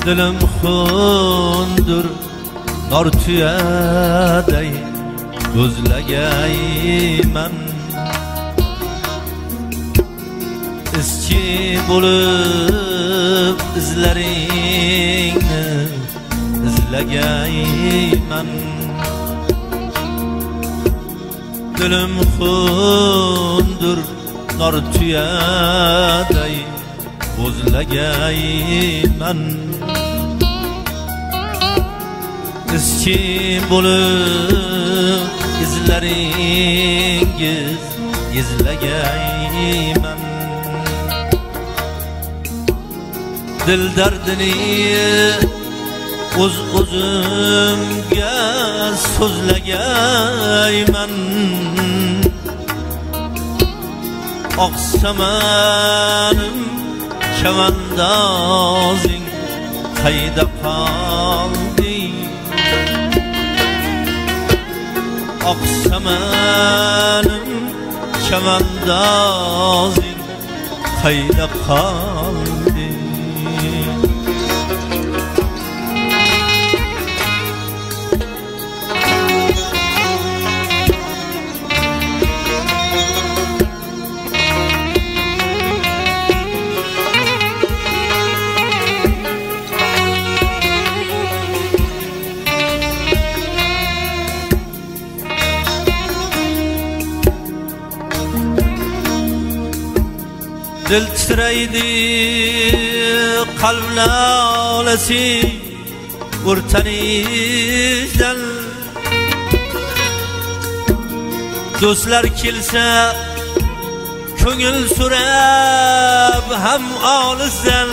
dilim xundur nor tuyaday ko'zlagayman izchi bo'lib izlaringni izlagayman dilim xundur nor tuyaday ko'zlagayman izchi bo'lib izlaringiz izlagayman dil dardini o'zimga so'zlagayman oqsamanim chavandozing qayda qoldi oqsamanim chavandozing qayda qoldi dil titraydi qalb lavlasi o'rtanishdan do'stlar kelsa ko'ngil so'rab ham olisdan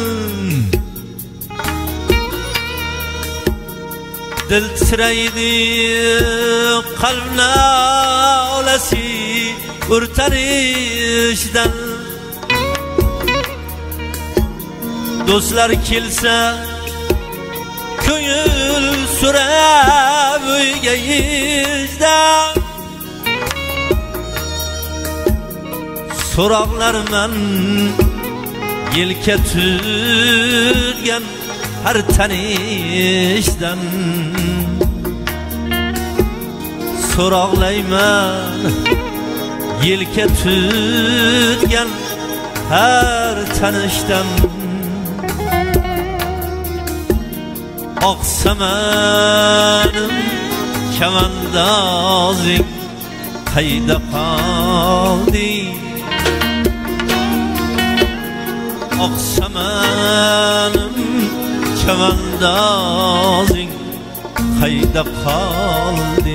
dil titraydi qalb lavlasi o'rtanishdan do'stlar kelsa ko'ngil so'rab uyga yizdan so'roqlarman yelka tutgan har tanishdan so'roqlayman yelka tutgan har tanishdan oqsamanim chavandozing qayda qoldi oqsamanim chavandozing qayda qoldi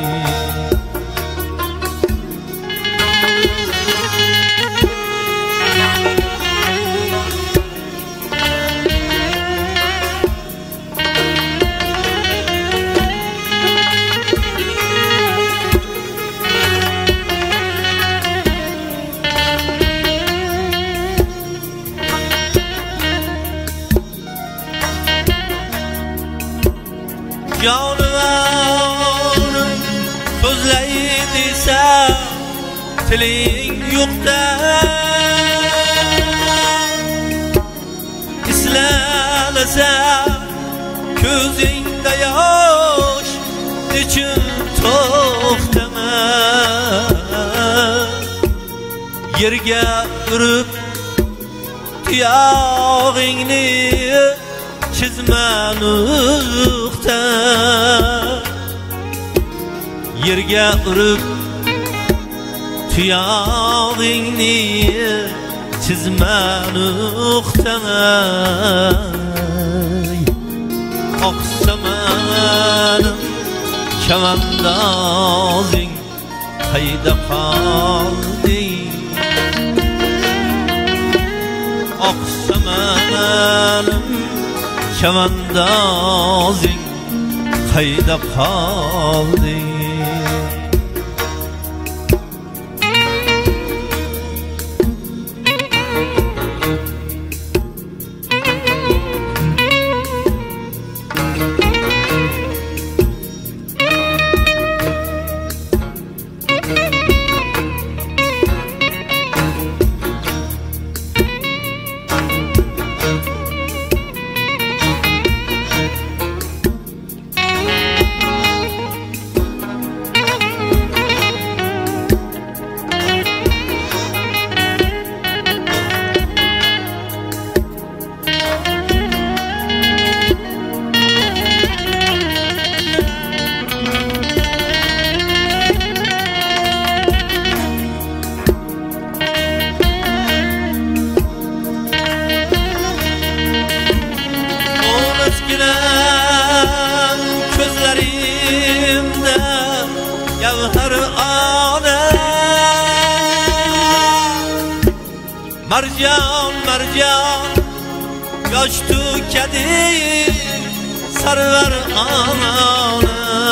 Yolg'onim so'zlay desa tiling yo'qda islalasa ko'zingda yosh nechun to'xtama yerga urib tuyog'ingni chizma nuqta yerga urib tuyog'ingni chizma nuqta oqsamanim chavandozing qayda qoldi oqsamanim chavandozing qayda qoldi مرجان مرجان yosh to'kadi sarvar ona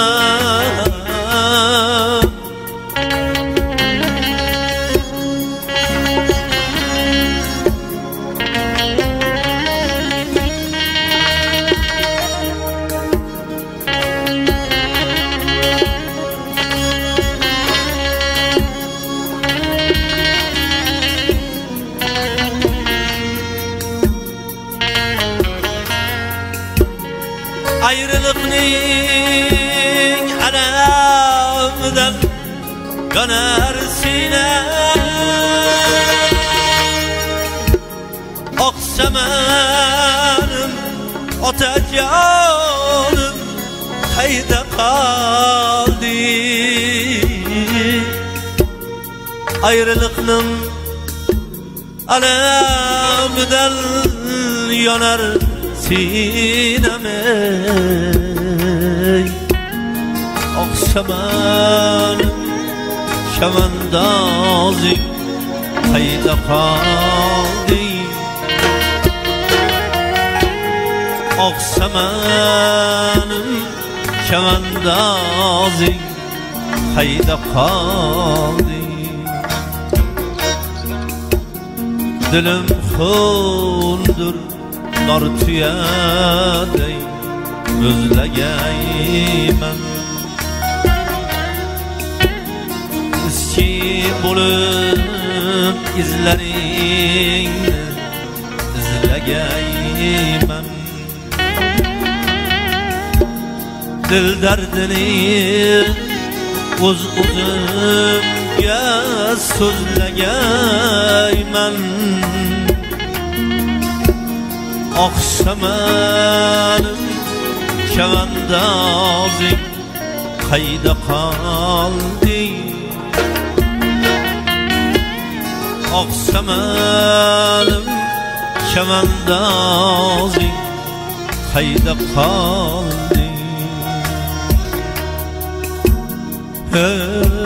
ayrılıkning alamidan yonar sinem oqsamanim otajonim qayda qoldi ayrılıkning alamidan yonar sinamey oqsamanim shavandozing qayda qoldi oqsamanim shavandozing qayda qoldi dilim xundur nar tuyaday özlegeymen Eski bulup izlerini izlegeymen Dil derdini uzumga sözlegeymen oqsamanim shavandozing qayda qoldi oqsamanim shavandozing qayda qoldi